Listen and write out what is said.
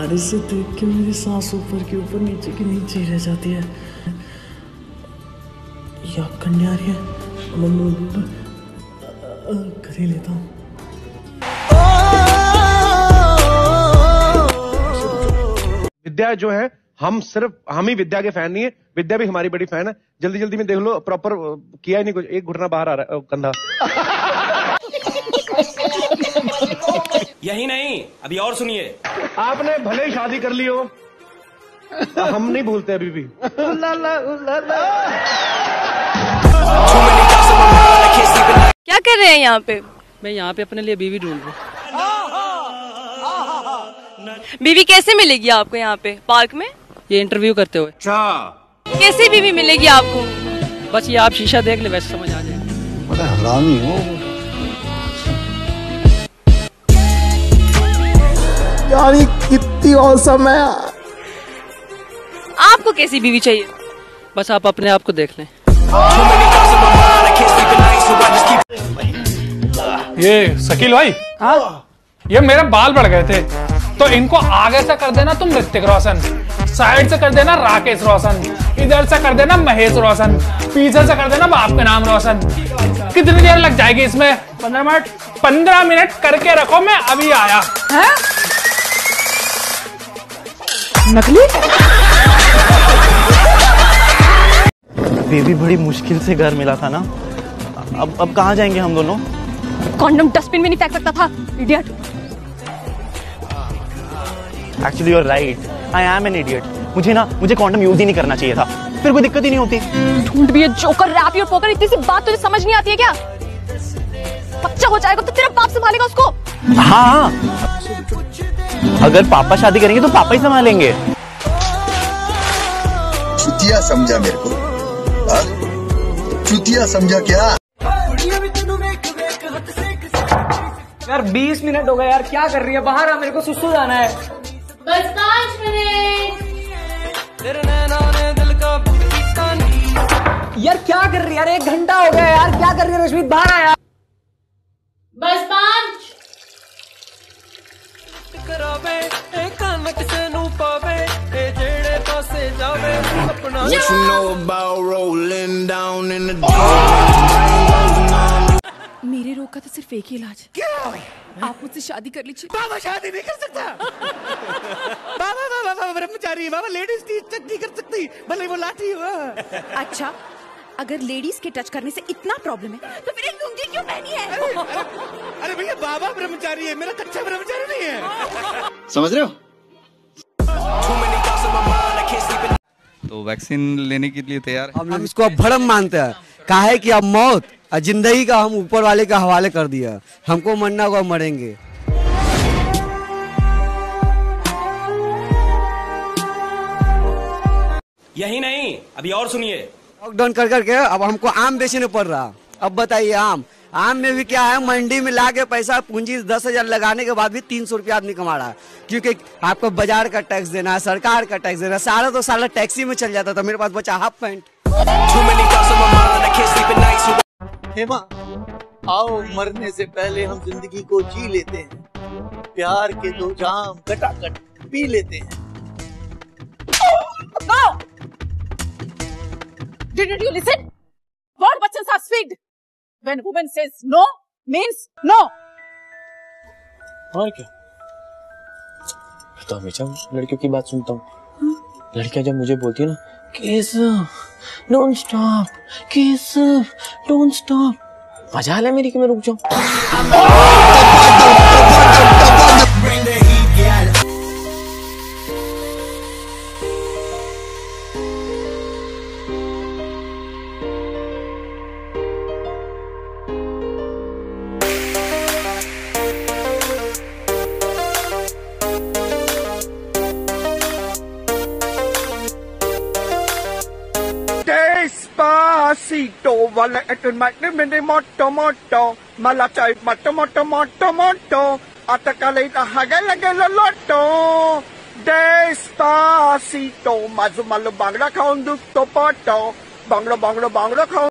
बारिश से देख के मेरी सांस ऊपर के ऊपर नीचे की नीचे ही रह जाती है। या करने आ रही है, कर ही लेता हूँ। विद्या जो है, हम ही विद्या के फैन नहीं है, विद्या भी हमारी बड़ी फैन है। जल्दी जल्दी में देख लो, प्रॉपर किया ही नहीं कुछ, एक घुटना बाहर आ रहा है कंधा। यही नहीं, अभी और सुनिए। आपने भले ही शादी कर ली हो, हम नहीं भूलते अभी भी। क्या कर रहे हैं यहाँ पे? मैं यहाँ पे अपने लिए बीवी ढूंढ रहा हूँ। बीवी कैसे मिलेगी आपको यहाँ पे पार्क में? ये इंटरव्यू करते हुए। कैसी बीवी मिलेगी आपको? बस ये आप शीशा देख ले, वैसे समझ आ जाएगा। बड़ा हरामी हो यार, ये कितनी औसम है। आपको कैसी बीवी चाहिए? बस आप अपने आप को देख लें। ये शकील भाई, ये मेरे बाल बढ़ गए थे, तो इनको आगे से कर देना तुम ऋतिक रोशन, साइड से कर देना राकेश रोशन, इधर से कर देना महेश रोशन, पीछे से कर देना बाप का नाम रोशन। कितनी देर लग जाएगी इसमें? 15 मिनट। 15 मिनट करके रखो, मैं अभी आया। है? नकली? बेबी बड़ी मुश्किल से घर मिला था ना, अब कहाँ जाएंगे हम दोनों? कॉन्डम डस्टबिन में नहीं फेंक सकता था, idiot. Actually you are right, I am an idiot. मुझे कॉन्डम यूज ही नहीं करना चाहिए था, फिर कोई दिक्कत ही नहीं होती। ढूंढ भी है जोकर, रैप और पोकर, इतनी सी बात तुझे समझ नहीं आती है क्या? बच्चा हो जाएगा तो तेरा बाप संभालेगा उसको। हाँ, अगर पापा शादी करेंगे तो पापा ही संभालेंगे। चुतिया समझा मेरे को? चुतिया समझा क्या? यार 20 मिनट हो गए यार, क्या कर रही है? बाहर आ, मेरे को सुसु जाना है। बस 5 मिनट। यार क्या कर रही है यार? 1 घंटा हो गया यार, क्या कर रही है रश्मि? बाहर आया। बस 5। मेरे रोग का तो सिर्फ एक ही इलाज। क्या? आप मुझसे शादी कर लीजिए। बाबा शादी नहीं कर सकता। बाबा ब्रह्मचारी, बाबा लेडीज टच नहीं कर सकती, भले वो लाठी हो। अच्छा, अगर लेडीज के टच करने से इतना प्रॉब्लम है तो फिर एक लुंगी क्यों पहनी है? अरे भैया, बाबा ब्रह्मचारी है, मेरा कच्चा ब्रह्मचारी नहीं है। समझ रहे हो? तो वैक्सीन लेने के लिए तैयार है। हम इसको अब भरम मानते हैं, काहे कि अब मौत और जिंदगी का हम ऊपर वाले का हवाले कर दिया। हमको मरना को मरेंगे। यही नहीं, अभी और सुनिए। लॉकडाउन कर करके अब हमको आम बेचने पड़ रहा। अब बताइए, आम में भी क्या है, मंडी में लाके पैसा पूंजी 10,000 लगाने के बाद भी 300 रुपया आदमी कमा रहा है, क्योंकि आपको बाजार का टैक्स देना है, सरकार का टैक्स देना, सारा तो सारा टैक्सी में चल जाता था। मेरे पास बचा हाफ पैंट। हेमा, आओ मरने से पहले हम जिंदगी को जी लेते हैं, प्यार के 2 जाम कटाकट पी लेते हैं। No! Didn't you listen? What bachchan are speak? When woman says no, means no. और क्या? तो हमेशा लड़कियों की बात सुनता हूँ। लड़कियां जब मुझे बोलती है ना, kiss don't stop, kiss don't stop, मजाल है मेरी कि मैं रुक जाऊं। Despacito, vale esto es moto moto, mala chay moto moto moto moto, atakale ita hagala gala loto. Despacito, mazu malu bangla kaundu to poto, bangla bangla bangla kaundu.